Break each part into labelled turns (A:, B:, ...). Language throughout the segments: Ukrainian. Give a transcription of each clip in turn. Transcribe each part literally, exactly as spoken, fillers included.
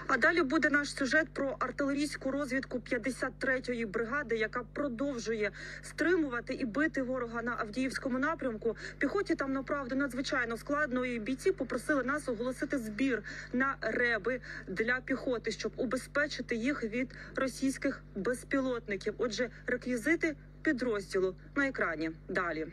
A: А далі буде наш сюжет про артилерійську розвідку п'ятдесят третьої бригади, яка продовжує стримувати і бити ворога на Авдіївському напрямку. Піхоті там, направду, надзвичайно складно, і бійці попросили нас оголосити збір на реби для піхоти, щоб убезпечити їх від російських безпілотників. Отже, реквізити підрозділу на екрані. Далі.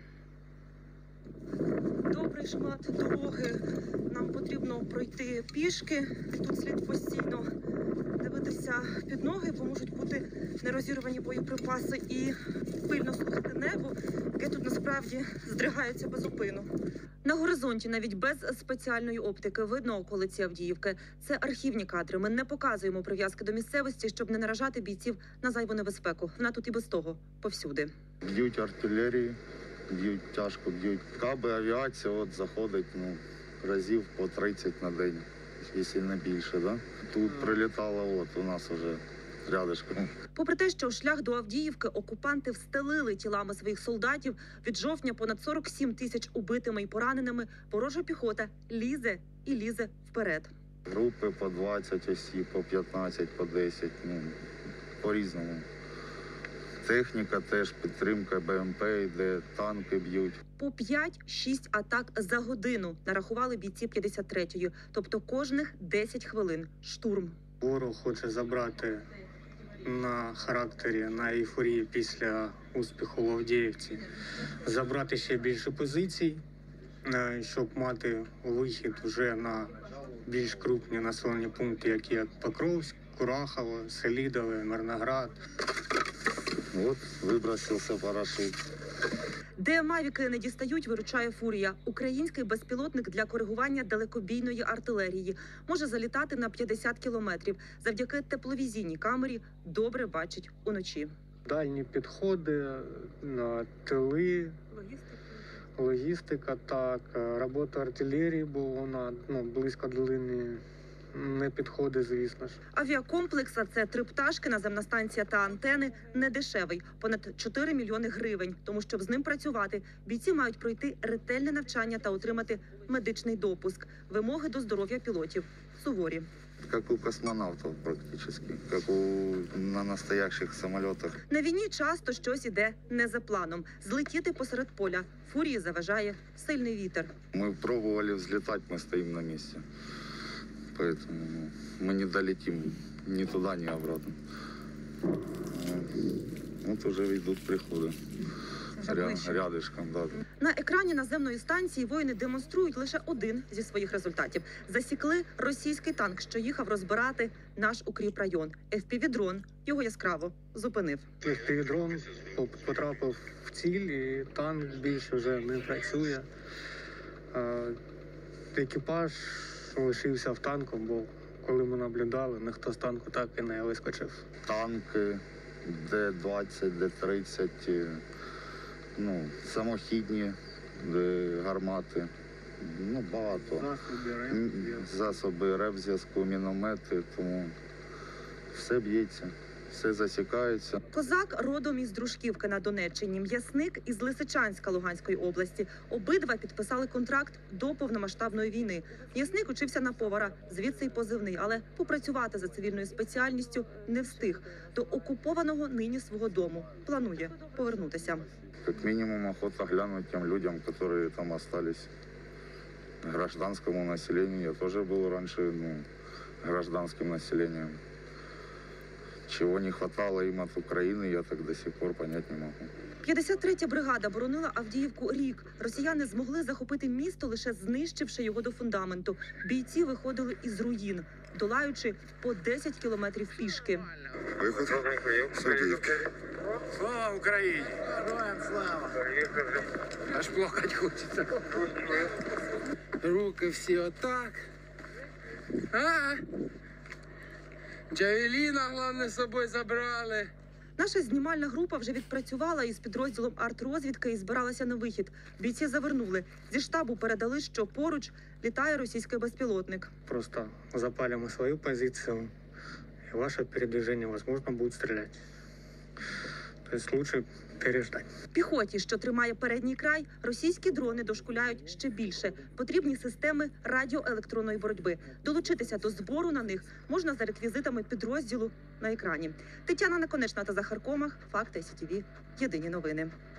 A: Добрий шмат дороги. Нам потрібно пройти пішки. Тут слід постійно дивитися під ноги, бо можуть бути нерозірвані боєприпаси, і пильно слухати небо, яке тут насправді здригається безупину. На горизонті, навіть без спеціальної оптики, видно околиці Авдіївки. Це архівні кадри. Ми не показуємо прив'язки до місцевості, щоб не наражати бійців на зайву небезпеку. Вона тут і без того повсюди.
B: Б'ють артилерії, б'ють тяжко, б'ють каби, авіація от заходить ну, разів по тридцять на день, якщо не більше. Да? Тут прилітало от у нас вже рядышком.
A: Попри те, що шлях до Авдіївки окупанти встелили тілами своїх солдатів, від жовтня понад сорок сім тисяч убитими і пораненими, ворожа піхота лізе і лізе вперед.
B: Групи по двадцять осіб, по п'ятнадцять, по десять, ну, по-різному. Техніка теж, підтримка БМП йде, танки б'ють.
A: По п'ять-шість атак за годину нарахували бійці п'ятдесят третьої, тобто кожних десять хвилин штурм.
C: Ворог хоче забрати на характері, на ейфорії після успіху в Авдіївці, забрати ще більше позицій, щоб мати вихід вже на більш крупні населені пункти, які як Покровськ, Курахово, Селідове, Мирноград.
B: От вибросився парашут.
A: Де мавіки не дістають, виручає Фурія. Український безпілотник для коригування далекобійної артилерії. Може залітати на п'ятдесят кілометрів. Завдяки тепловізійній камері добре бачить уночі.
C: Дальні підходи, тили,
A: Логістика.
C: логістика, так, робота артилерії, бо вона ну, близько до лінії не підходить, звісно ж.
A: Авіакомплекс, а це три пташки, наземна станція та антени, не дешевий. Понад чотири мільйони гривень. Тому, щоб з ним працювати, бійці мають пройти ретельне навчання та отримати медичний допуск. Вимоги до здоров'я пілотів суворі.
B: Як у космонавтів практично, як у, на настоящих самолітах.
A: На війні часто щось іде не за планом. Злетіти посеред поля. Фурії заважає сильний вітер.
B: Ми пробували взлітати, ми стоїмо на місці. Поэтому ну, мы не долетим ни туда, ни обратно. Вот уже идут приходы. Ря рядышком, да.
A: На екрані наземної станції воїни демонструють лише один зі своїх результатів. Засікли російський танк, що їхав розбирати наш укріпрайон. еф пі ві-дрон його яскраво зупинив.
C: еф пі ві-дрон потрапив в ціль, і танк більше вже не працює. Екіпаж лишився в танку, бо коли ми наблюдали, ніхто з танку так і не вискочив.
B: Танки, де двадцять, де тридцять, ну, самохідні гармати, ну, багато.
C: Засоби РЕБ.
B: Засоби РЕБ зв'язку, міномети, тому все б'ється. Все засікається.
A: Козак родом із Дружківки на Донеччині, м'ясник із Лисичанська Луганської області. Обидва підписали контракт до повномасштабної війни. М'ясник учився на повара, звідси й позивний, але попрацювати за цивільною спеціальністю не встиг. До окупованого нині свого дому планує повернутися.
B: Як мінімум охота глянути тим людям, які там залишились. Гражданському населенню. Я теж був раніше ну, гражданським населенням. Чего не хватало им от Украины, я так до сих пор понять не могу.
A: п'ятдесят третя бригада боронила Авдіївку рік. Росіяни змогли захопити місто, лише знищивши його до фундаменту. Бійці виходили із руїн, долаючи по десять кілометрів пішки.
B: Виход з Авдіївки.
D: Слава Україні! Героям слава! Аж плакать хочеться. Руки всі отак. А? Джавеліна, головне, з собою забрали.
A: Наша знімальна група вже відпрацювала із підрозділом артрозвідки і збиралася на вихід. Бійці завернули. Зі штабу передали, що поруч літає російський безпілотник.
C: Просто запалимо свою позицію, і ваше передвиження, можливо, буде стріляти. Тобто, лучше переждати.
A: Піхоті, що тримає передній край, російські дрони дошкуляють ще більше. Потрібні системи радіоелектронної боротьби. Долучитися до збору на них можна за реквізитами підрозділу на екрані. Тетяна Наконечна та Захар Комах. Факти СІТВ. Єдині новини.